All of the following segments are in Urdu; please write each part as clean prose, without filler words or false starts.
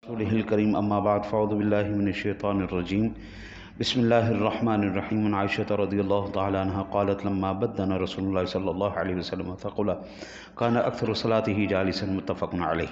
رسوله الكريم أما بعد فأعوذ بالله من الشيطان الرجيم بسم الله الرحمن الرحيم. عن عائشة رضي الله تعالى عنها قالت لما بدن رسول الله صلى الله عليه وسلم ثقل كان أكثر صلاته جالسا متفق عليه.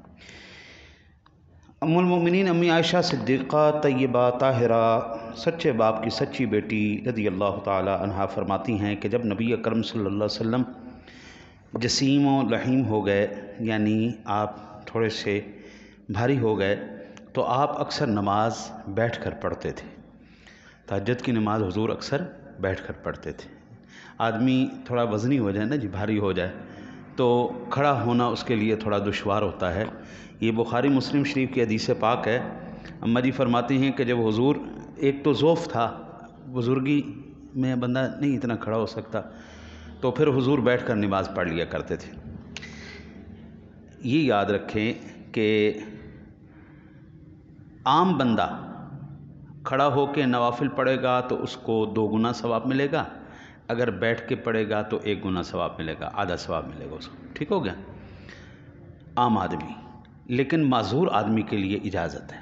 ام المؤمنین امی عائشہ صدیقہ طیبہ طاہرہ سچے باپ کی سچی بیٹی رضی اللہ تعالی عنہا فرماتی ہیں کہ جب نبی اکرم صلی اللہ علیہ وسلم جسیم و لحیم ہو گئے، یعنی آپ تھوڑے سے بھاری ہو گئے، تو آپ اکثر نماز بیٹھ کر پڑھتے تھے. تہجد کی نماز حضور اکثر بیٹھ کر پڑھتے تھے. آدمی تھوڑا وزنی ہو جائے نا جی، بھاری ہو جائے تو کھڑا ہونا اس کے لیے تھوڑا دشوار ہوتا ہے. یہ بخاری مسلم شریف کی حدیث پاک ہے. اماں جی فرماتی ہیں کہ جب حضور، ایک تو ضعف تھا، بزرگی میں بندہ نہیں اتنا کھڑا ہو سکتا، تو پھر حضور بیٹھ کر نماز پڑھ لیا کرتے تھے. یہ یاد رکھیں کہ عام بندہ کھڑا ہو کے نوافل پڑھے گا تو اس کو 2 گنا ثواب ملے گا، اگر بیٹھ کے پڑھے گا تو 1 گنا ثواب ملے گا، آدھا ثواب ملے گا اس کو. ٹھیک ہو گیا؟ عام آدمی. لیکن معذور آدمی کے لیے اجازت ہے،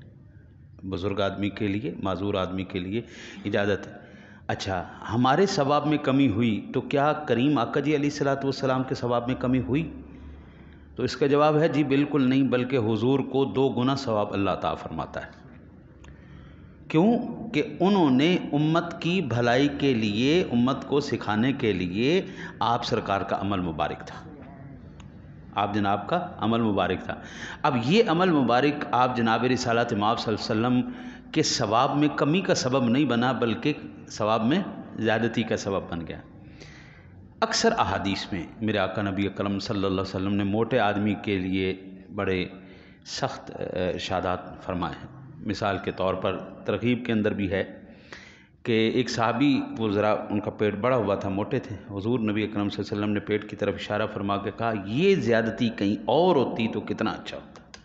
بزرگ آدمی کے لیے، معذور آدمی کے لیے اجازت ہے. اچھا، ہمارے ثواب میں کمی ہوئی تو کیا کریم آقا جی علیہ الصلوۃ والسلام کے ثواب میں کمی ہوئی؟ تو اس کا جواب ہے جی بالکل نہیں، بلکہ حضور کو 2 گنا ثواب اللہ تعالیٰ فرماتا ہے. کیوں؟ کہ انہوں نے امت کی بھلائی کے لیے، امت کو سکھانے کے لیے آپ سرکار کا عمل مبارک تھا، آپ جناب کا عمل مبارک تھا. اب یہ عمل مبارک آپ جناب رسالت مآب صلی اللہ علیہ وسلم کے ثواب میں کمی کا سبب نہیں بنا، بلکہ ثواب میں زیادتی کا سبب بن گیا. اکثر احادیث میں میرے آقا نبی اکرم صلی اللہ علیہ وسلم نے موٹے آدمی کے لیے بڑے سخت ارشادات فرمائے ہیں. مثال کے طور پر ترغیب کے اندر بھی ہے کہ ایک صحابی، وہ ذرا ان کا پیٹ بڑا ہوا تھا، موٹے تھے. حضور نبی اکرم صلی اللہ علیہ وسلم نے پیٹ کی طرف اشارہ فرما کے کہا یہ زیادتی کہیں اور ہوتی تو کتنا اچھا ہوتا.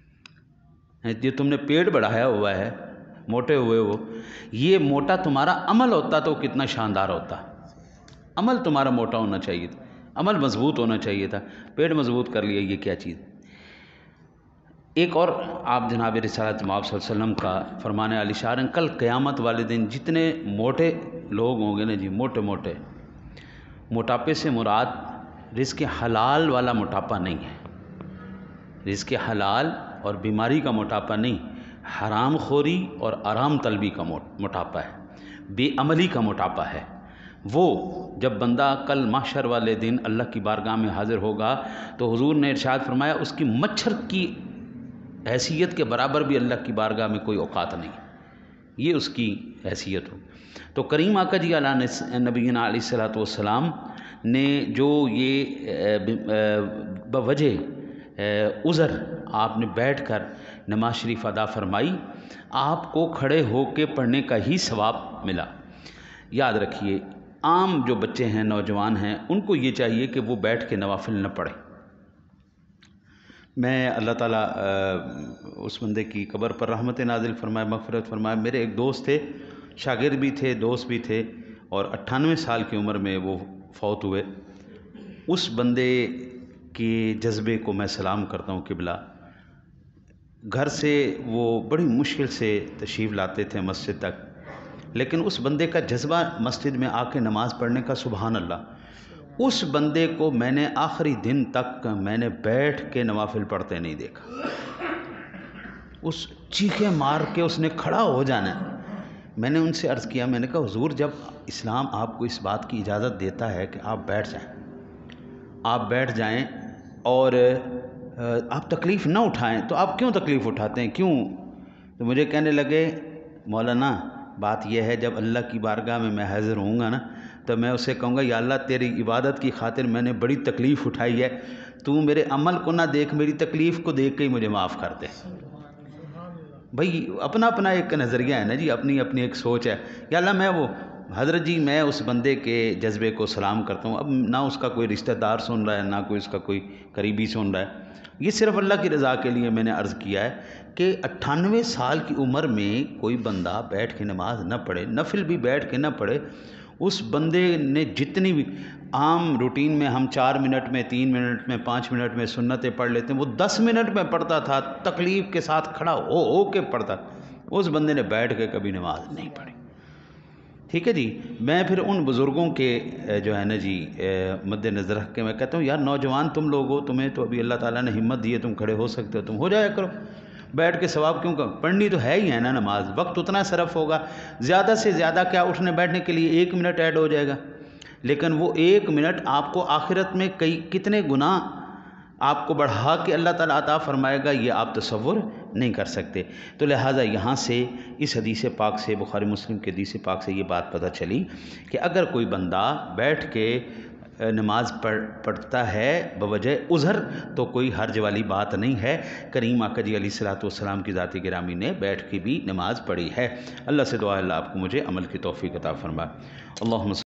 یہ تم نے پیٹ بڑھایا ہوا ہے، موٹے ہوئے ہو، یہ موٹا تمہارا عمل ہوتا تو کتنا شاندار ہوتا. عمل تمہارا موٹا ہونا چاہیے تھا، عمل مضبوط ہونا چاہیے تھا، پیٹ مضبوط کر لیا، یہ کیا چیز. ایک اور آپ جناب رسالت مآب صلی اللہ علیہ وسلم کا فرمانے علی شان، کل قیامت والے دن جتنے موٹے لوگ ہوں گے نا جی، موٹے موٹے، موٹاپے سے مراد رزق حلال والا موٹاپا نہیں ہے، رزق حلال اور بیماری کا موٹاپا نہیں، حرام خوری اور آرام طلبی کا موٹاپا ہے، بے عملی کا موٹاپا ہے. وہ جب بندہ کل محشر والے دن اللہ کی بارگاہ میں حاضر ہوگا تو حضور نے ارشاد فرمایا اس کی مچھر کی حیثیت کے برابر بھی اللہ کی بارگاہ میں کوئی اوقات نہیں، یہ اس کی حیثیت ہو. تو کریم آقا جی علیہ نبینا علیہ الصلوۃ والسلام نے جو یہ بوجہ عذر آپ نے بیٹھ کر نماز شریف ادا فرمائی، آپ کو کھڑے ہو کے پڑھنے کا ہی ثواب ملا. یاد رکھیے، عام جو بچے ہیں، نوجوان ہیں، ان کو یہ چاہیے کہ وہ بیٹھ کے نوافل نہ پڑھیں. میں اللہ تعالیٰ اس بندے کی قبر پر رحمت نازل فرمائے، مغفرت فرمائے. میرے ایک دوست تھے، شاگرد بھی تھے، دوست بھی تھے، اور 98 سال کی عمر میں وہ فوت ہوئے. اس بندے کے جذبے کو میں سلام کرتا ہوں قبلہ. گھر سے وہ بڑی مشکل سے تشریف لاتے تھے مسجد تک، لیکن اس بندے کا جذبہ مسجد میں آ کے نماز پڑھنے کا، سبحان اللہ. اس بندے کو میں نے آخری دن تک میں نے بیٹھ کے نوافل پڑھتے نہیں دیکھا. اس چیخیں مار کے اس نے کھڑا ہو جانا ہے. میں نے ان سے عرض کیا، میں نے کہا حضور جب اسلام آپ کو اس بات کی اجازت دیتا ہے کہ آپ بیٹھ جائیں، آپ بیٹھ جائیں اور آپ تکلیف نہ اٹھائیں، تو آپ کیوں تکلیف اٹھاتے ہیں، کیوں؟ تو مجھے کہنے لگے مولانا بات یہ ہے، جب اللہ کی بارگاہ میں میں حاضر ہوں گا نا تو میں اسے کہوں گا یا اللہ تیری عبادت کی خاطر میں نے بڑی تکلیف اٹھائی ہے، تو میرے عمل کو نہ دیکھ، میری تکلیف کو دیکھ کے ہی مجھے معاف کر دے. بھئی اپنا اپنا ایک نظریہ ہے نا جی، اپنی اپنی ایک سوچ ہے. یا اللہ میں وہ حضرت جی، میں اس بندے کے جذبے کو سلام کرتا ہوں. اب نہ اس کا کوئی رشتہ دار سن رہا ہے، نہ کوئی اس کا کوئی قریبی سن رہا ہے، یہ صرف اللہ کی رضا کے لیے میں نے عرض کیا ہے کہ 98 سال کی عمر میں کوئی بندہ بیٹھ کے نماز نہ پڑھے، نفل بھی بیٹھ کے نہ پڑھے، اس بندے نے جتنی بھی عام روٹین میں ہم 4 منٹ میں 3 منٹ میں 5 منٹ میں سنتیں پڑھ لیتے ہیں، وہ 10 منٹ میں پڑھتا تھا، تکلیف کے ساتھ کھڑا ہو کے پڑھتا تھا۔ اس بندے نے بیٹھ کے کبھی نماز نہیں پڑھی۔ ٹھیک ہے جی۔ میں پھر ان بزرگوں کے جو ہے نا جی مد نظر رکھ کے میں کہتا ہوں، یار نوجوان تم لوگ ہو، تمہیں تو ابھی اللہ تعالیٰ نے ہمت دی ہے، تم کھڑے ہو سکتے ہو، تم ہو جایا کرو، بیٹھ کے ثواب کیوں پڑھنی تو ہے ہی ہے نا نماز، وقت اتنا صرف ہوگا، زیادہ سے زیادہ کیا اٹھنے بیٹھنے کے لیے 1 منٹ ایڈ ہو جائے گا، لیکن وہ 1 منٹ آپ کو آخرت میں کتنے گناہ آپ کو بڑھا کے اللہ تعالیٰ عطا فرمائے گا، یہ آپ تصور نہیں کر سکتے۔ تو لہٰذا یہاں سے اس حدیث پاک سے، بخاری مسلم کے حدیث پاک سے یہ بات پتہ چلی کہ اگر کوئی بندہ بیٹھ کے نماز پڑھتا ہے بوجہ عذر تو کوئی حرج والی بات نہیں ہے۔ کریم آقا جی علیہ الصلوۃ والسلام کی ذات گرامی نے بیٹھ کے بھی نماز پڑھی ہے۔ اللہ سے دعا ہے اللہ آپ کو مجھے عمل کی توفیق عطا فرمائے۔ اللہم